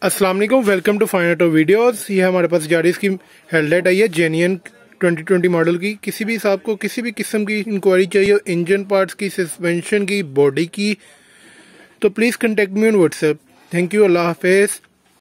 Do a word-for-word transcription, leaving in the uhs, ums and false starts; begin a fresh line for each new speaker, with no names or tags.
अस्सलाम वालेकुम, welcome to fine auto videos. ये हमारे पास जारिस की हेडलाइट आई है जेन्युइन ट्वेंटी ट्वेंटी मॉडल की। किसी भी हिसाब को किसी भी किस्म की इंक्वायरी चाहिए, इंजन पार्ट्स की, सस्पेंशन की, बॉडी की, तो please contact me on WhatsApp. Thank you, अल्लाह हाफिज़।